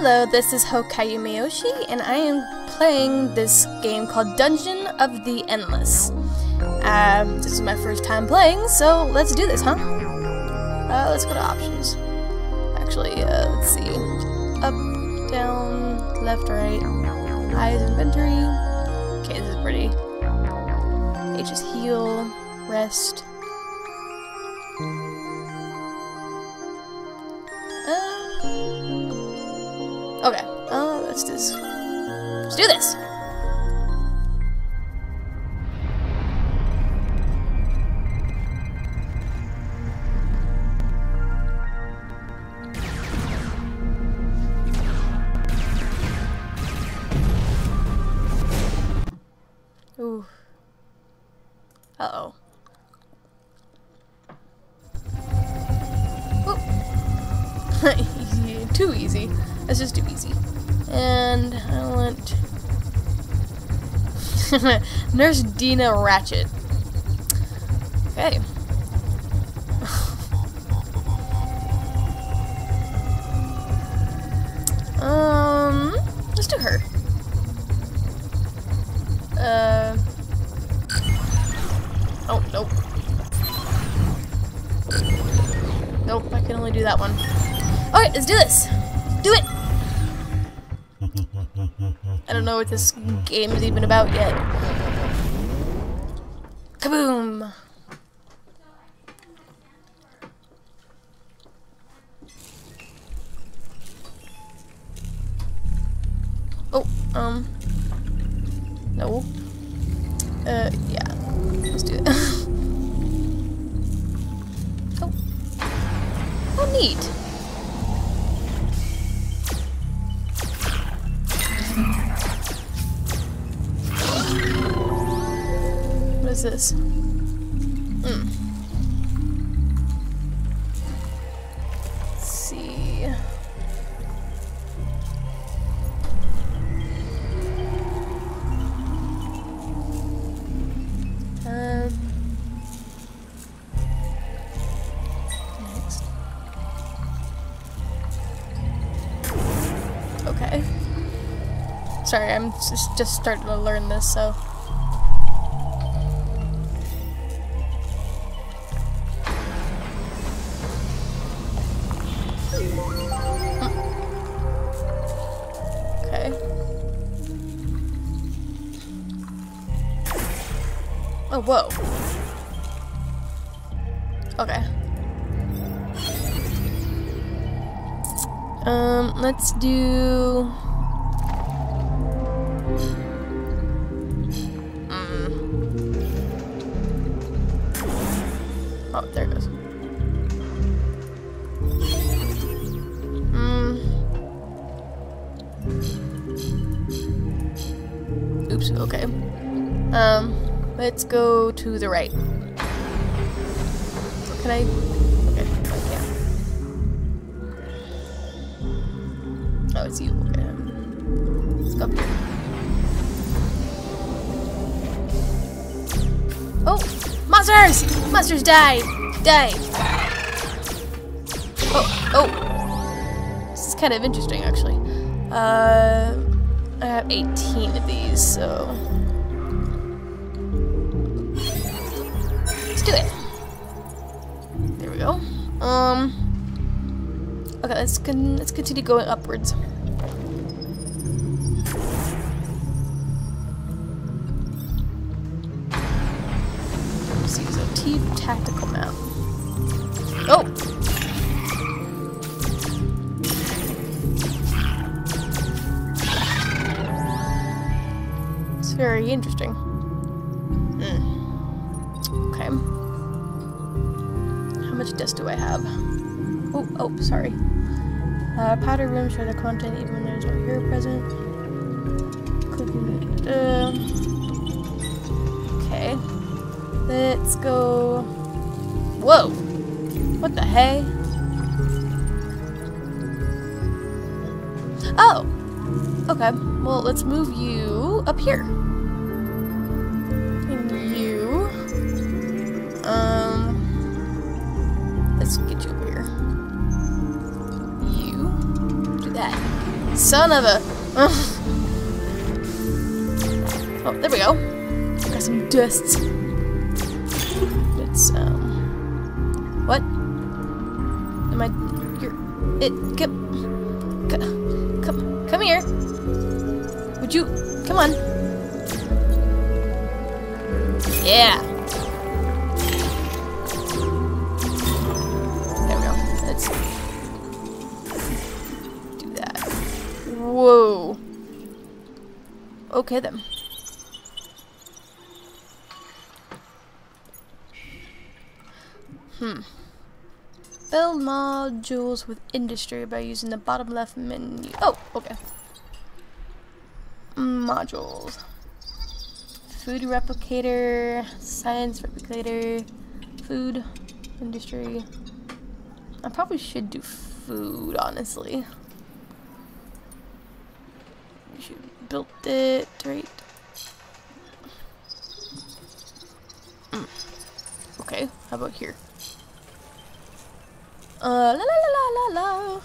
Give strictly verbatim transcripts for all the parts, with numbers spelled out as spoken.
Hello, this is Hokayu Miyoshi, and I am playing this game called Dungeon of the Endless. Um, this is my first time playing, so let's do this, huh? Uh, let's go to options. Actually, uh, let's see. Up, down, left, right. I is inventory. Okay, this is pretty. H is heal, rest. Okay, uh, let's do this. Let's do this! Ooh. Uh-oh. Easy. Too easy. That's just too easy. And I want Nurse Dina Ratchet. Okay. um, let's do her. Uh. Oh nope. Nope. I can only do that one. Okay, let's do this. Do it! I don't know what this game is even about yet. Kaboom! Oh, um... no. Uh, yeah. Let's do it. Oh. Oh, neat. What is this? Hmm. Let's see. Um. Next. Okay. Sorry, I'm just just starting to learn this, so. Oh, whoa. Okay. Um, let's do... Mm. Oh, there it goes. Mm. Oops, okay. Um... Let's go to the right. Can I? Okay, I can't. Oh, it's you. Okay. Let's go up here. Oh! Monsters! Monsters die! Die! Oh, oh! This is kind of interesting, actually. Uh, I have eighteen of these, so... do it. There we go. Um. Okay, let's con let's continue going upwards. Let's use a T tactical map. Oh. It's very interesting. Hmm. Okay. How much dust do I have? Oh, oh, sorry. Uh, powder room, share the content even when there's no hero present. Uh, okay. Let's go. Whoa! What the hey? Oh! Okay. Well, let's move you up here. Um, let's get you over here. You do that. Son of a... Ugh. Oh, there we go. Got some dust. It's, um... What? Am I... You're... It... Come... Come... Come here. Would you... Come on. Yeah. There we go. Let's... do that. Whoa. Okay, then. Hmm. Build modules with industry by using the bottom left menu. Oh, okay. Modules. Food replicator, science replicator, food, industry. I probably should do food, honestly. We should build it, right? Mm. Okay, how about here? Uh, la la la la la la.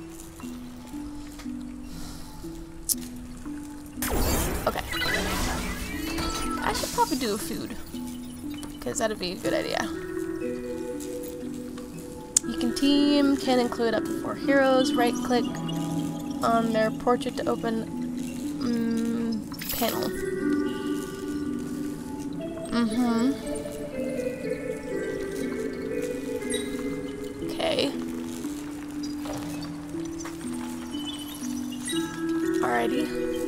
Okay. I should probably do food, because that'd be a good idea. You can team, can include up to four heroes. Right click on their portrait to open um, panel. Mm-hmm. Okay. Alrighty.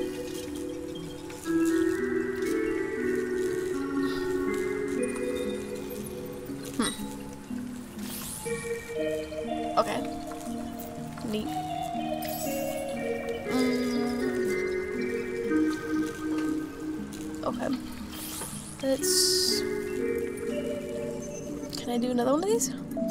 Hmm. Okay. Neat. Mm. Okay. Let's... Can I do another one of these?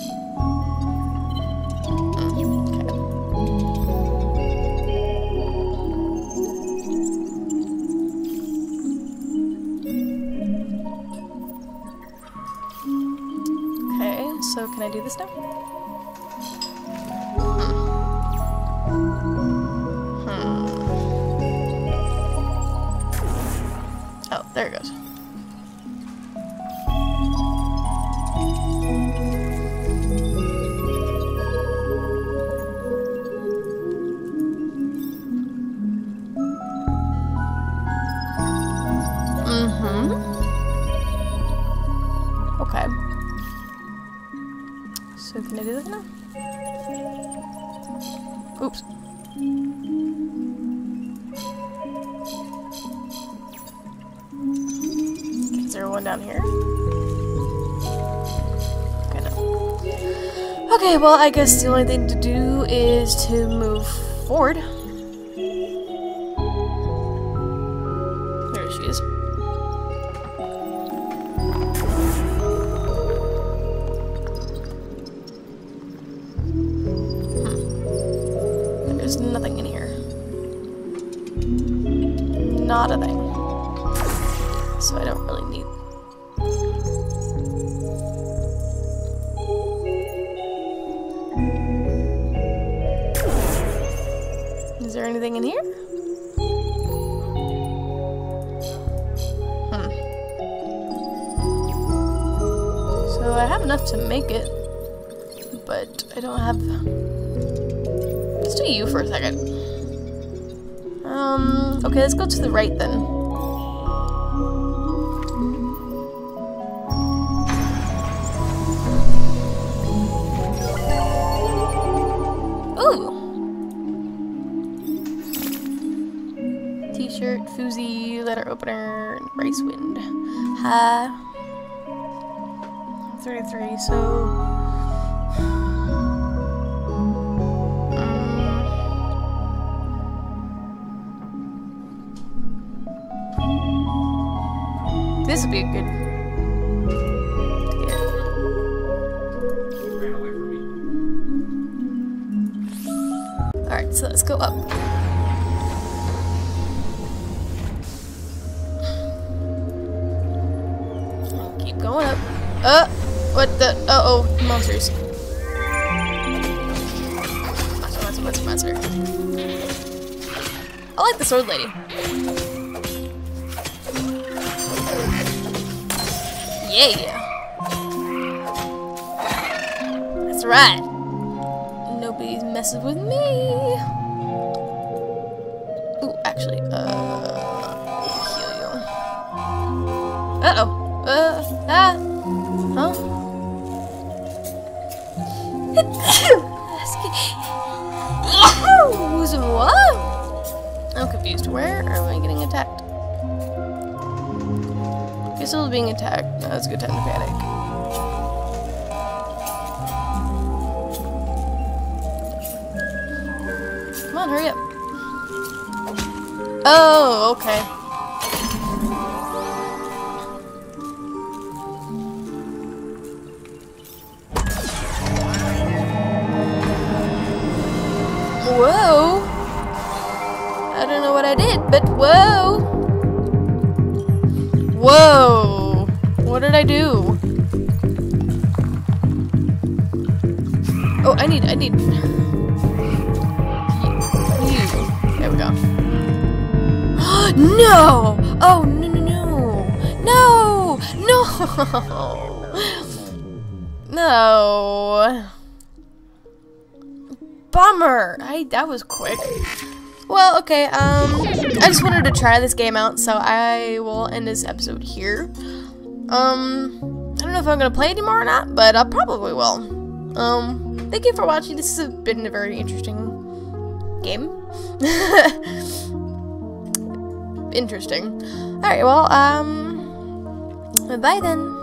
So can I do this now? Hmm. Hmm. Oh, there it goes. Mm-hmm. Okay. So can I do this now? Oops. Is there one down here? Okay, no. Okay, well, I guess the only thing to do is to move forward. There she is. There's nothing in here. Not a thing. So I don't really need... Is there anything in here? Hmm. So I have enough to make it, but I don't have... Let's do you for a second. Um, okay, let's go to the right then. Ooh! T-shirt, Foozy, letter opener, and rice wind. Ha. thirty-three, so... This would be a good... Yeah. Alright, so let's go up. Keep going up. Uh! What the? Uh-oh, monsters. Monster, monster, monster, monster. I like the sword lady. Yeah. That's right. Nobody's messing with me. Ooh, actually, uh, heal you. Uh-oh. Uh, ah. Huh? What? I'm confused. Where am I getting attacked? Guess I was being attacked. No, that's a good time to panic. Come on, hurry up. Oh, okay. Whoa! I don't know what I did, but whoa! Whoa! What did I do? Oh, I need, I need... You. There we go. No! Oh, no, no, no! No! No! No! Bummer! I that was quick. Well, okay, um I just wanted to try this game out, so I will end this episode here. Um I don't know if I'm gonna play anymore or not, but I probably will. Um thank you for watching. This has been a very interesting game. Interesting. Alright, well, um bye then.